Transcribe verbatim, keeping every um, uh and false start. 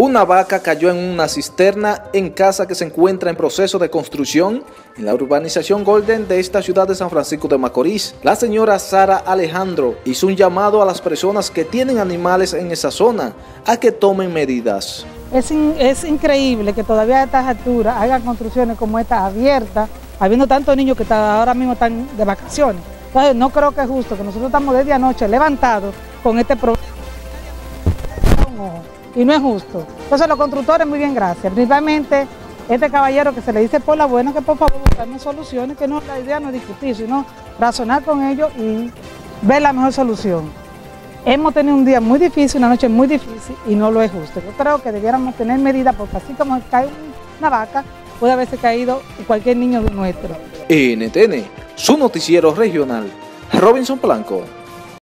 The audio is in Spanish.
Una vaca cayó en una cisterna en casa que se encuentra en proceso de construcción en la urbanización Golden de esta ciudad de San Francisco de Macorís. La señora Sara Alejandro hizo un llamado a las personas que tienen animales en esa zona a que tomen medidas. Es, in, es increíble que todavía a estas alturas hagan construcciones como estas abiertas, habiendo tantos niños que ahora mismo están de vacaciones. Entonces no creo que es justo que nosotros estamos desde anoche levantados con este problema. Y no es justo. Entonces los constructores, muy bien, gracias. Principalmente este caballero que se le dice por la buena que por favor buscarme soluciones, que no, la idea no es discutir, sino razonar con ellos y ver la mejor solución. Hemos tenido un día muy difícil, una noche muy difícil y no lo es justo. Yo creo que debiéramos tener medidas porque así como cae una vaca, puede haberse caído cualquier niño nuestro. N T N, su noticiero regional, Robinson Blanco.